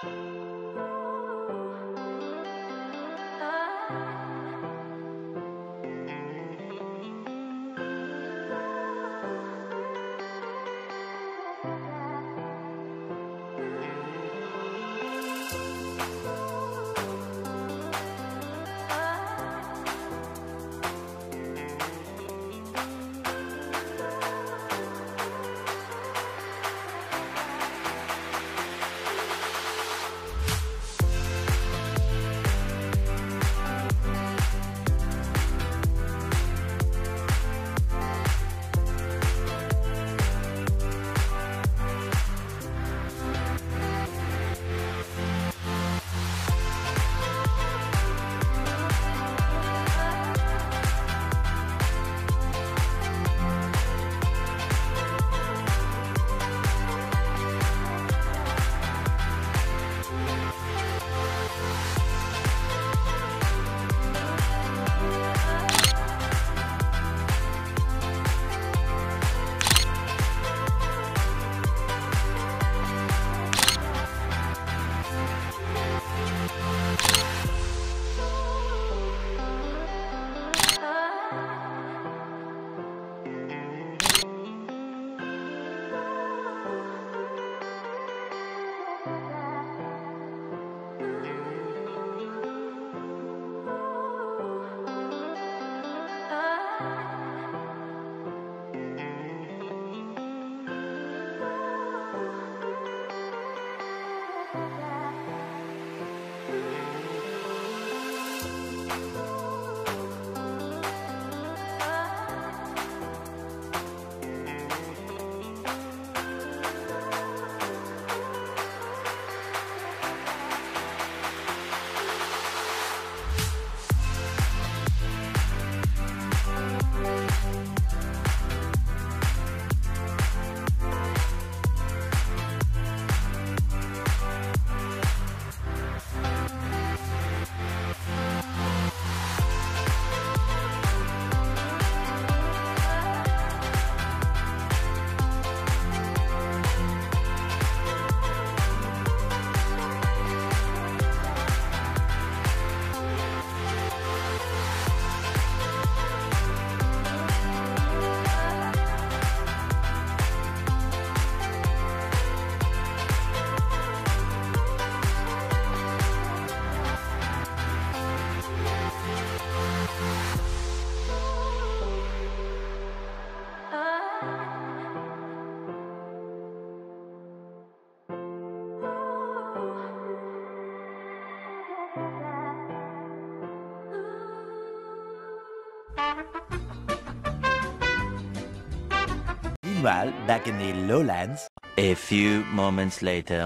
Meanwhile, back in the lowlands, a few moments later.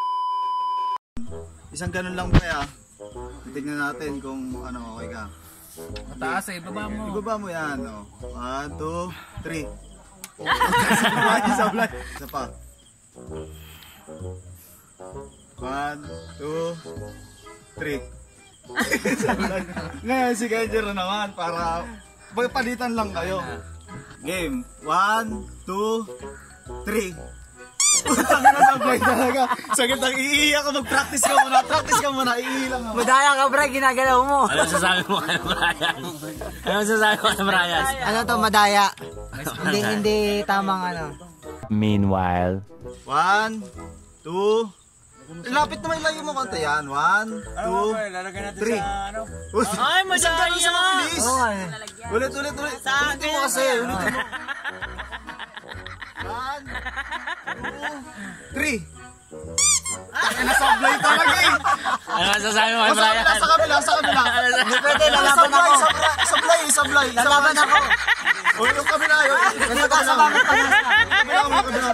Isang ganun lang ba? Tignan natin kung ano, okay ka. Mataas eh, ibaba mo. Ibaba mo yan, no? 1, 2, 3. Isa pa. 1, 2, 3. Ngayon si Kenjer na naman para palitan lang kayo. Game. 1, 2, 3. Putang ina, sablay talaga. Sakit ang iiyak ka, mag-practice ka muna. Practice ka muna, iilang ako. Madaya ka, Bray, ginagalaw mo. Ano sasabi mo kay Brian? Ano sasabi mo kay Brian? Ano to, madaya? Hindi tamang ano. Meanwhile, 1, 2. Lapit naman ilayo mo konti yan. 1, 2, 3. Ay, masagay yan! Ulit. Ulitin mo kasi. Ulitin mo. 1, 2, 3. Nasablay talaga eh. Ano sasabi mo kay Brian? Sa kabila. Hindi pwede, lalaban ako. Sablay. Lalaban ako. O yung kabila yun. Kasi kasabangit pa nga. Kabila.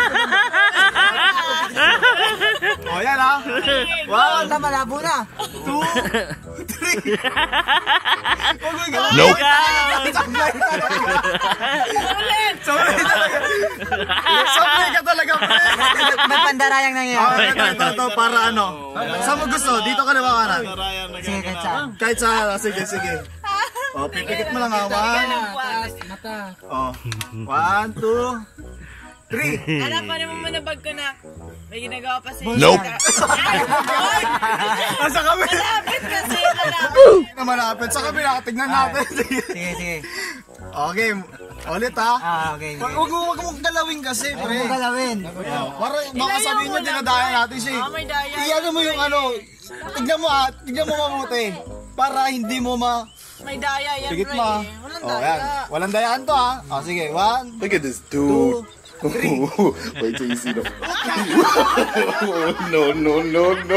O yan ha. 1, Malabo na. 2, 3. Nope. Sablay ka talaga, pre. May pandarayang nangyayari. Ito, para ano. Saan mo gusto? Dito ka naman kanan. Sige, kahit saan. Kahit saan. Sige. O, pipikit mo lang ha. 1. Mata. O, 1, 2, 3. Anak, paano mo manabag ko na? May ginagawa pa si... Nope. Sa kabila. Malapit kasi, malapit. Na malapit. Sa kabila, tignan natin. Sige. Okay, ulit ha. Okay. Huwag mong galawin kasi, Huwag pre. mo galawin. Para baka sabihin nyo, dinadaya natin siya. May daya. Iyan mo yung tignan mo mabuti. Para hindi mo May daya yan, Sigit bro. mo. Walang Oh, daya. yan. Walang dayaan to ha. Sige, 1, Look at this dude. 2, 3. Wait till you see the. No, no, no, no.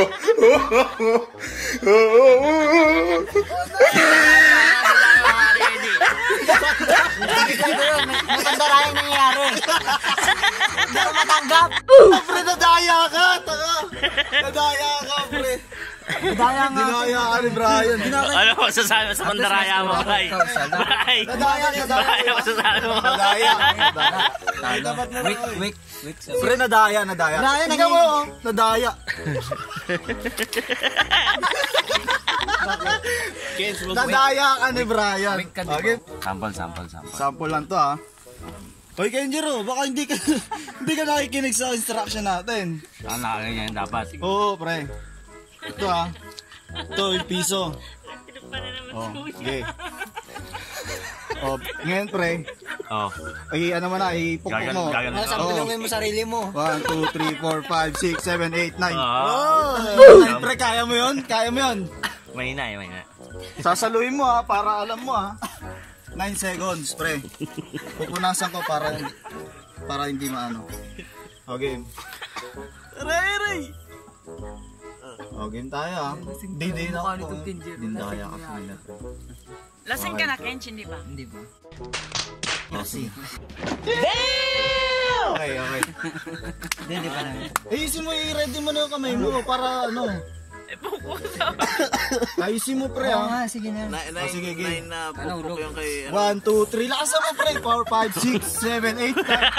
Matandara yung nangyayari. Hindi ko matanggap. Pre, nadaya ka. Taka. Nadaya ka, pre. Daya nga. Dinaya ka ni Brian. Ano mo sasabi sa pandaraya mo, Bray? Bray! Nadaya. Bray, ano masasabi mo? Nadaya. Dapat mo Weak. Pre, nadaya. Brian, Tingnan mo, oh. Nadaya. Nadaya ka ni Brian. Okay. Sample. Sample lang to ha. Hoy Kenjiro, baka hindi ka nakikinig sa instruction natin. Ang nakaganyan dapat. Oo, pre. Ito ha. Ito yung piso. Oh, okay. Oh, ngayon pre. Oh. Ay, ano mo na, ipukpok mo. Gagan. Sampulungin mo sarili mo. 1, 2, 3, 4, 5, 6, 7, 8, 9. Oh. Pre, kaya mo yun? Kaya mo yun? Mahina. Sasaluhin mo ha, para alam mo ha. 9 seconds, pre. Pupunasan ko para hindi maano. Okay. Aray! O, game tayo ha. Hindi na ako. Dindaya ka pa nila. Lasing ka na, Kench, hindi ba? Hindi ba? Kasi. Okay. Hindi pa namin. Ayusin mo, i-ready mo na yung kamay mo para ano. Ayusin mo, pre Oo ha. nga, sige na. Sige, game. Ano, ulog? 1, 2, 3. Lakasan mo, pre. 4, 5, 6, 7,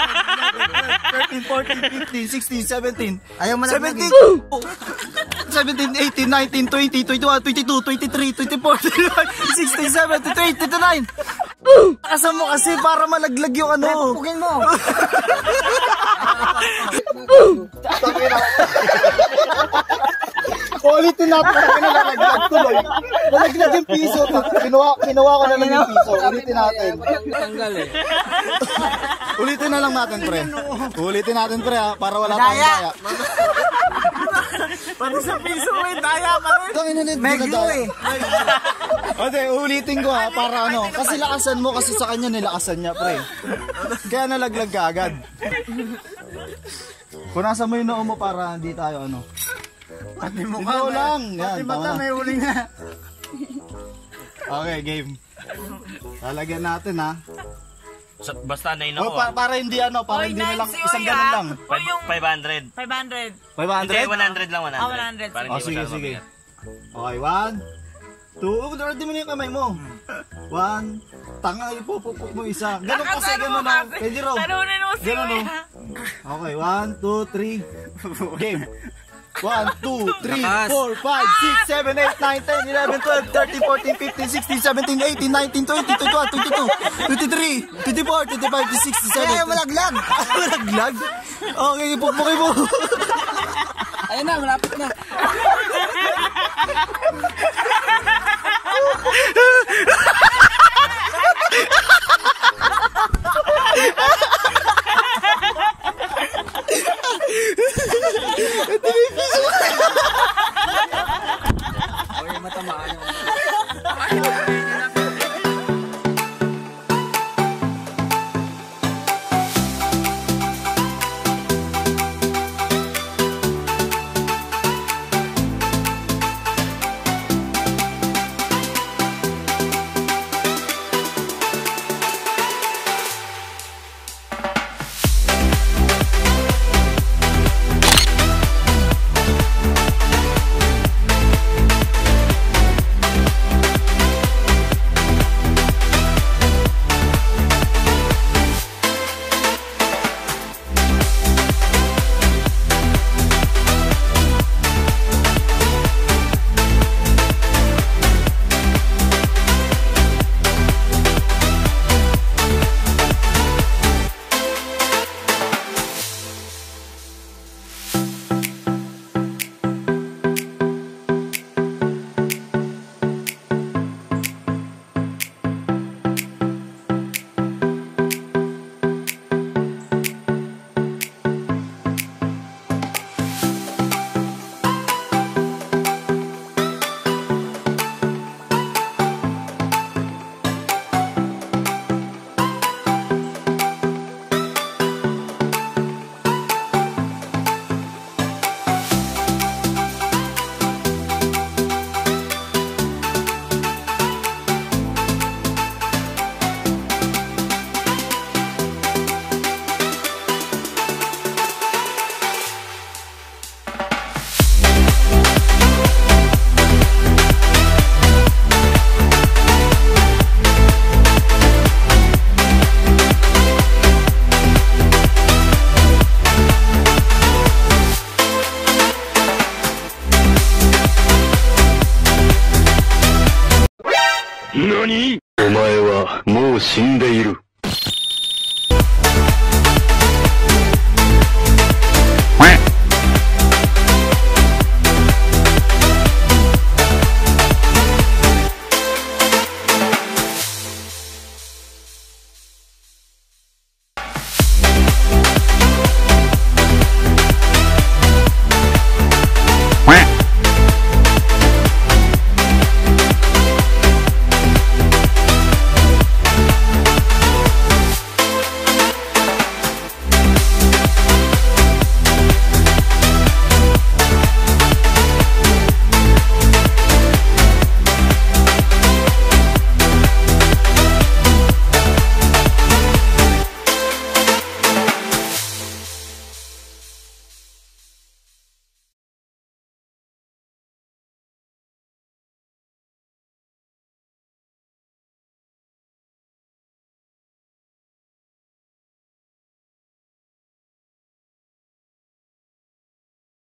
8, 13, 14, 15, 16, 17. Ayaw mo na 17, 17, 18, 19, 20, 21, 22, 23, 24, 25, 16, 17, 28, 29. Lakasan mo kasi para malaglag yung ano. Pupugin mo. Ulitin natin na nalaglag tuloy. Nalaglag yung piso. Kinuha ko na lang yung piso. Ulitin natin. Tanggal eh. Ulitin na lang natin, pre. Ulitin natin, pre, ha, para wala tayong daya. Pati sa piso mo, daya pa rin. Medyo eh. Okay, ulitin ko ha, para ano. Kasi lakasan mo, kasi sa kanya nilakasan niya, pre. Kaya nalaglag ka agad. Punasan mo yung noo mo para hindi tayo ano. Pati mukha lang. Yan, tama na. May uling na. Okay, game. Lalagyan natin ha. Basta na Oh, para hindi ano, para Oy, hindi na lang, nice, isang oy, ganun ah. lang. 500. 500. 500? Hindi, 100 lang, 100. Ah, 100. Para Oh, hindi sige, masyado sige. mabigat. Okay, 1, 2, ready mo na yung kamay mo. 1, tanga, ipupupuk mo isa. Ganun kasi, ganun na. Pwede raw. Talunin mo si Ganun, Kuya. Okay, 1, 2, 3, game. 1, 2, 3, 4, 5, 6, 7, 8, 9, 10, 11, 12, 13, 14, 15, 16, 17, 18, 19, 20, 21, 22, 23, 24, 25, 26, 27. Kaya malaglag. Malaglag? Okay, ipukpukin mo. Ayun na, malapit na. Okay, matamaan yung... 何お前はもう死んでいる。